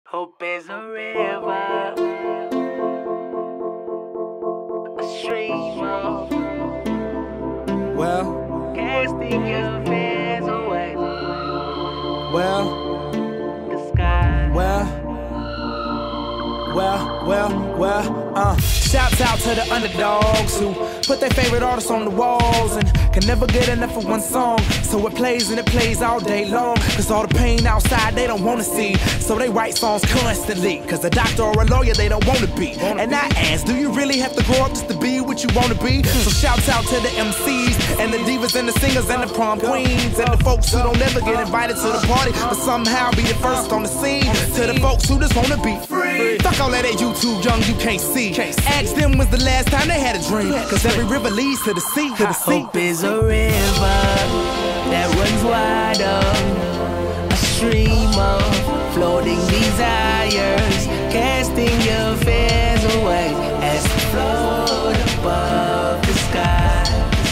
Hope is a river, a stream of casting your fears away. The sky. Shouts out to the underdogs who put their favorite artists on the walls and can never get enough of one song. So it plays and it plays all day long, cause all the pain outside they don't wanna see. So they write songs constantly, cause a doctor or a lawyer they don't wanna be. And I ask, do you really have to grow up just to be what you wanna be? So shouts out to the MCs and the divas and the singers and the prom queens and the folks who don't ever get invited to the party but somehow be the first on the scene. To the folks who just wanna be free. Fuck all of that YouTube young you can't see. Ask them when's the last time they had a dream, cause every river leads to the sea. Hope is a river that runs wide of a stream of floating desires, casting your fears away as you float above the sky.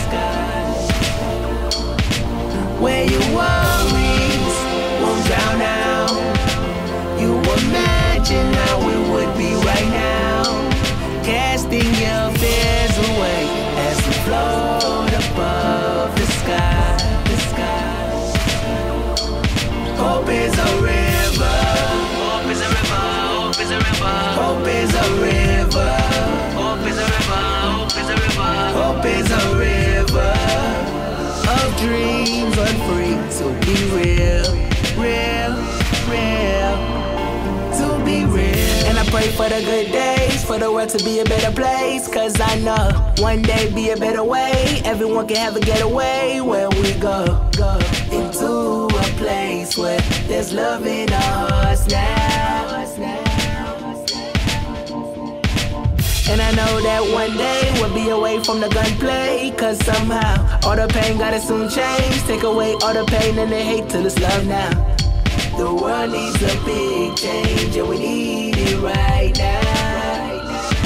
Where your worries won't drown out, you imagine how it would be right now, casting your fears away as you float above the sky. Hope is a river. Hope is a river. Hope is a river. Hope is a river. Hope is a river. Hope is a river. Hope is a river of dreams unfree. So be real, to be real. And I pray for the good days, for the world to be a better place, cause I know one day be a better way. Everyone can have a getaway where we go into a place where there's love in our hearts now. And I know that one day we'll be away from the gunplay, cause somehow all the pain gotta soon change. Take away all the pain and the hate till it's love now. The world needs a big change and we need it right now.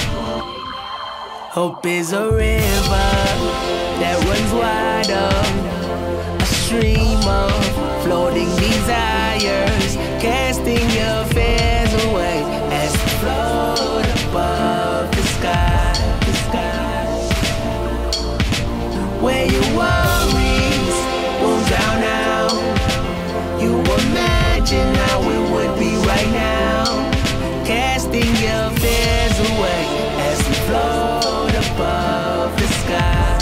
Hope is a river that runs wide of a stream of floating desires, casting your fears away as you float above the sky. Where your worries won't drown out, you imagine how it would be right now, casting your fears away as you float above the sky.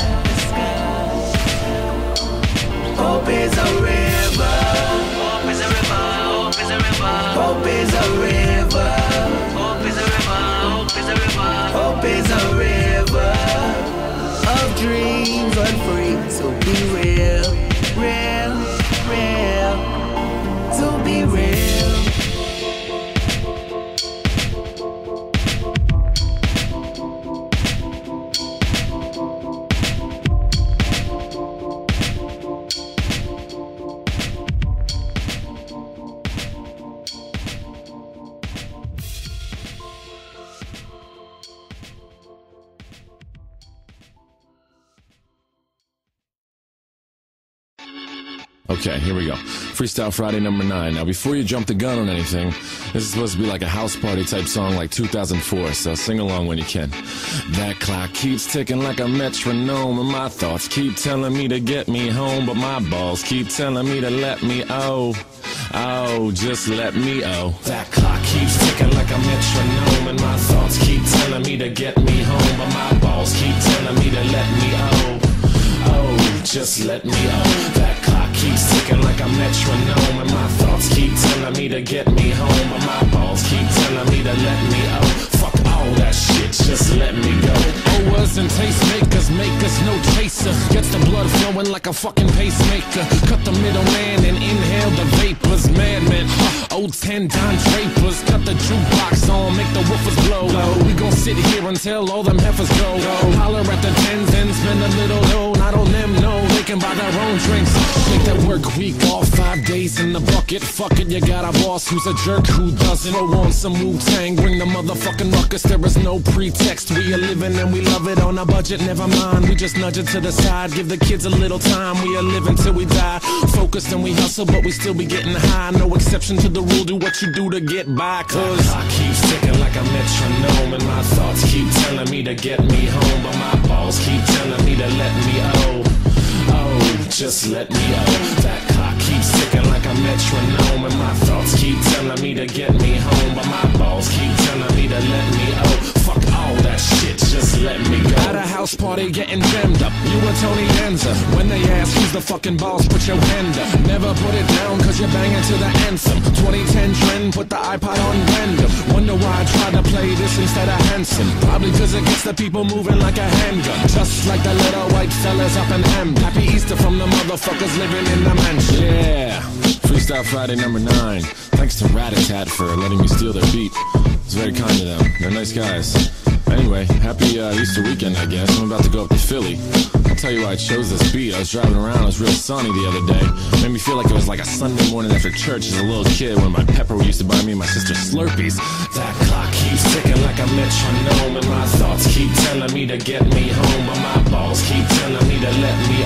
Hope is a river. Hope is a river. Hope is a river. Hope is a river. Hope is a river. Hope is a river. Hope is a river of dreams unfree. So be real, to be real. Okay, here we go. Freestyle Friday number 9. Now, before you jump the gun on anything, this is supposed to be like a house party type song like 2004, so sing along when you can. That clock keeps ticking like a metronome, and my thoughts keep telling me to get me home, but my balls keep telling me to let me just let me That clock keeps ticking like a metronome, and my thoughts keep telling me to get me home, but my balls keep telling me to let me just let me That clock keeps ticking like a metronome, and my thoughts keep telling me to get me home, but my balls keep telling me to let me Fuck all that shit, just let me go. Owers and tastemakers make us no chaser. Gets the blood flowing like a fucking pacemaker. Cut the middleman and inhale the vapors. Madmen, old 10 Don Drapers. Cut the jukebox on, make the woofers blow. We gon' sit here until all them heifers go. Holler at the tens and spend a little dough. Not on them, no, they can buy their own drinks. Make that work week off, 5 days in the bucket. Fuck it, you got a boss who's a jerk who doesn't. Throw on some Wu-Tang, bring the motherfucking ruckus. They're there is no pretext. We are living and we love it on a budget, never mind. We just nudge it to the side, give the kids a little time. We are living till we die, focused and we hustle, but we still be getting high. No exception to the rule, do what you do to get by. Cause I keep ticking like a metronome, and my thoughts keep telling me to get me home, but my balls keep telling me to let me just let me That clock keeps ticking like a metronome, and my thoughts keep telling me to get me home, but my balls keep telling me to let me fuck all that shit, just let me go. At a house party getting jammed up, you and Tony Danza. When they ask who's the fucking boss, put your hand up. Never put it down cause you're banging to the anthem. 2010 trend, put the iPod on random. Wonder why I tried to play this instead of Hanson. Probably cause it gets the people moving like a handgun, just like the little white fellas up in M. Happy Easter from the motherfuckers living in the mansion. Yeah, Freestyle Friday number 9. Thanks to Rat-a-Tat for letting me steal their beat. It's very kind of them. They're nice guys. Anyway, happy Easter weekend, I guess. I'm about to go up to Philly. I'll tell you why I chose this beat. I was driving around, it was real sunny the other day. Made me feel like it was like a Sunday morning after church as a little kid when my pepper used to buy me and my sister Slurpees. That clock keeps ticking like a metronome, and my thoughts keep telling me to get me home, but my balls keep telling me to let me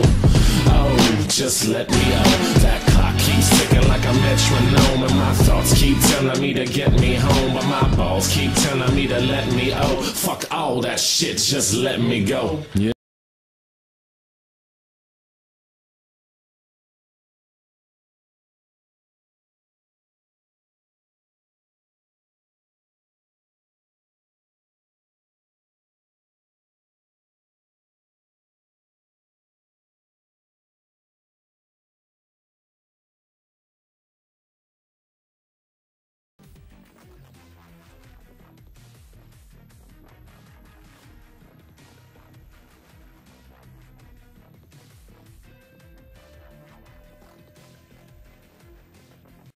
just let me That clock keeps ticking like a metronome, and my thoughts keep telling me to get me home, but my balls keep telling me to let me fuck all that shit, just let me go. Yeah.